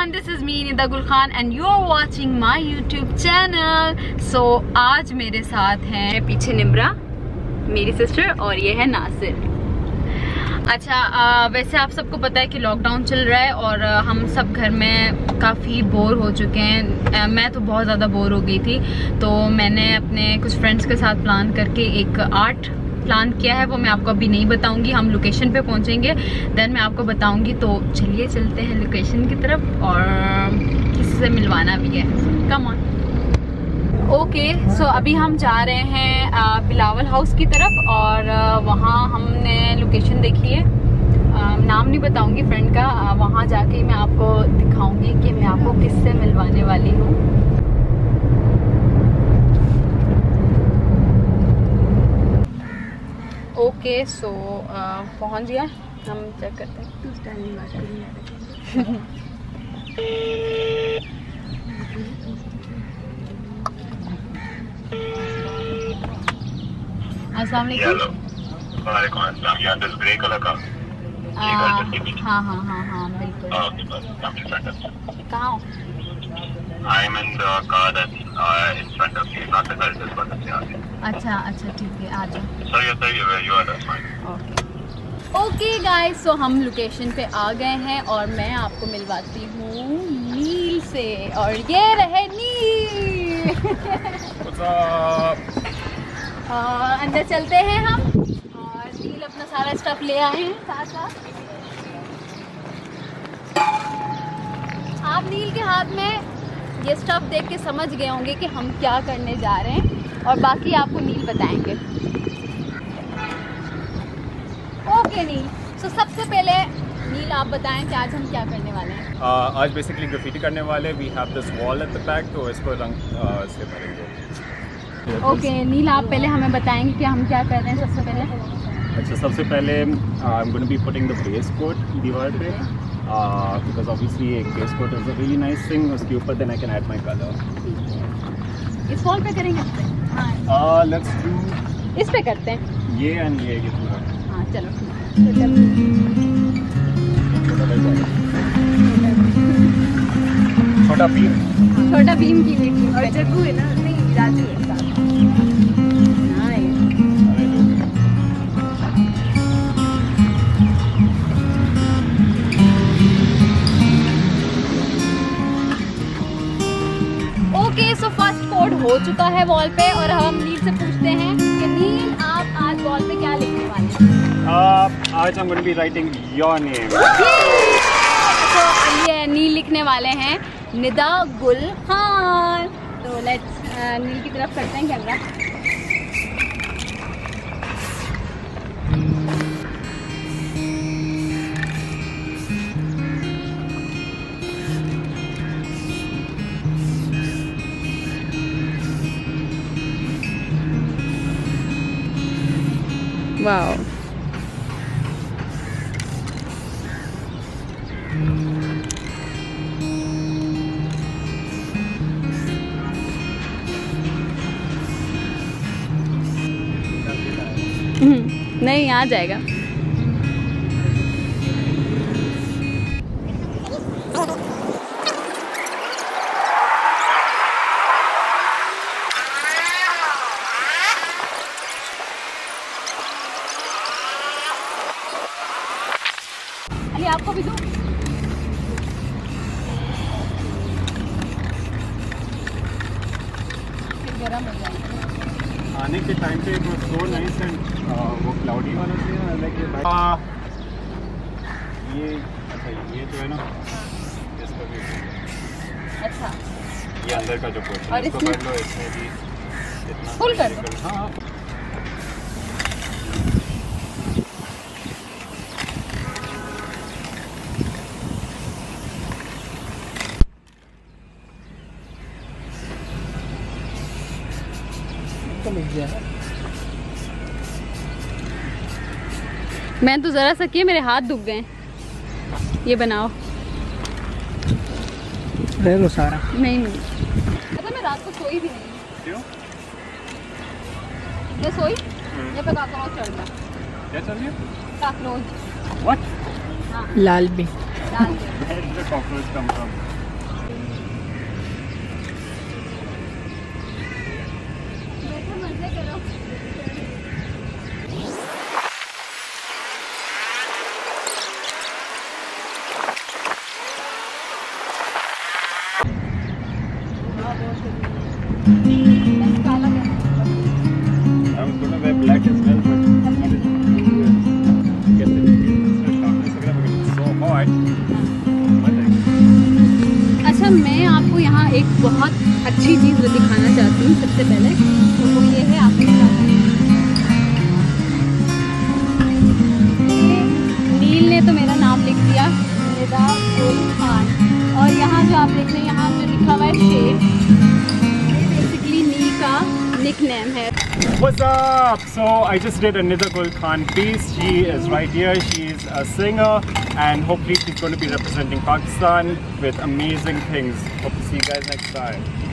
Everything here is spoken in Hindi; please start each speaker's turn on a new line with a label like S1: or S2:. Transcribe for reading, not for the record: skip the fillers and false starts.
S1: everyone, this is me Nida Gul Khan and you are watching my YouTube channel. So आज मेरे साथ हैं पीछे निम्रा मेरी सिस्टर और ये है नासिर। अच्छा वैसे आप सबको पता है कि लॉकडाउन चल रहा है और हम सब घर में काफ़ी बोर हो चुके हैं। मैं तो बहुत ज़्यादा बोर हो गई थी, तो मैंने अपने कुछ फ्रेंड्स के साथ प्लान करके एक आर्ट प्लान किया है। वो मैं आपको अभी नहीं बताऊंगी, हम लोकेशन पे पहुंचेंगे देन मैं आपको बताऊंगी। तो चलिए चलते हैं लोकेशन की तरफ और किसी से मिलवाना भी है। Come on. ओके सो अभी हम जा रहे हैं बिलावल हाउस की तरफ और वहाँ हमने लोकेशन देखी है। नाम नहीं बताऊंगी फ्रेंड का, वहाँ जाके मैं आपको दिखाऊंगी कि मैं आपको किससे मिलवाने वाली हूँ। ओके सो पहुँच गया, हम चेक करते हैं। अस्सलाम वालेकुम।
S2: ग्रे कलर का
S1: हाँ बिल्कुल। कहाँ?
S2: I am in the car that's in front of you, not the car just but
S1: अच्छा ठीक है, आ जाओ।
S2: Sorry, I'll tell you where you are, that's fine.
S1: Okay guys, so हम लोकेशन पे आ गए हैं और मैं आपको मिलवाती हूँ नील से। और ये रहे नील।
S2: What's up?
S1: अंदर चलते हैं हम और नील अपना सारा स्टफ ले आए हैं साथ। आप नील के हाथ में ये स्टफ देख के समझ गए होंगे कि हम क्या करने जा रहे हैं और बाकी आपको नील बताएंगे। ओके नील, सो सबसे पहले नील आप बताएं कि आज हम क्या करने वाले हैं।
S3: आज बेसिकली ग्राफिटी करने वाले। We have this wall at the back, तो इसको रंग से भरेंगे।
S1: ओके नील, आप पहले हमें बताएंगे कि हम क्या कर रहे हैं सबसे पहले।
S3: अच्छा, सबसे पहले I am going to be putting the base coat दीवार पे, बिकॉज ऑब्वियसली एक base coat is a really nice thing. उसके ऊपर then I can add my colour.
S1: इस वॉल पे करेंगे?
S3: लेट्स डू
S1: इस पे करते हैं
S3: ये एंड ये पूरा।
S1: हाँ चलो। छोटा बीम की बेटी और जग्गू है ना, नहीं राजू है साथ। ओके सो फर्स्ट कोड हो चुका है वॉल पे और हम नील से पूछते हैं कि नील आप आज वॉल पे क्या लिखने वाले हैं?
S3: आज I'm going to be writing your name.
S1: तो ये नील लिखने वाले हैं निदा गुल खान। तो लेट्स नील की तरफ करते हैं कैमरा। वाओ, नहीं आ जाएगा। अली आपको भी दूं? फिर गरम हो जाएगा।
S3: आने के टाइम पे it was so nice and वो क्लाउडी वाला था लाइक ये अच्छा ये जो है ना इसका भी
S1: अच्छा,
S3: ये अंदर का जो पोर्शन
S1: और
S3: इसको
S1: इसमें
S3: कर लो, इसमें भी इतना
S1: फुल कर दो।
S3: हाँ
S1: मैं तो ज़रा सा किए मेरे हाथ दुख गए। ये बनाओ।
S4: ले लो सारा।
S1: नहीं अच्छा, मैं रात को सोई भी नहीं।
S3: क्यों?
S1: ये सोई ये पे काकरोच चढ़ गया।
S3: क्या चल रही है?
S1: काकरोच।
S3: व्हाट?
S1: हाँ
S4: लाल भी।
S1: डाल दे।
S3: did the cockroach come from? I was gonna wear black as well, but get the sharpness again because it's so hot.
S1: अच्छा, मैं आपको यहाँ एक बहुत अच्छी चीज़ दिखाना चाहती हूँ। सबसे पहले तो वो ये है, आपके साथ नील ने तो मेरा नाम लिख दिया, निदा गुल खान। और यहाँ जो आप देख रहे हैं, यहाँ जो लिखा हुआ है शेर, ये बेसिकली नील का निकनेम है।
S3: What's up? So I just did a Nida Gul Khan piece. She is right here. She's a singer and hopefully she's going to be representing Pakistan with amazing things. Hope to see you guys next time.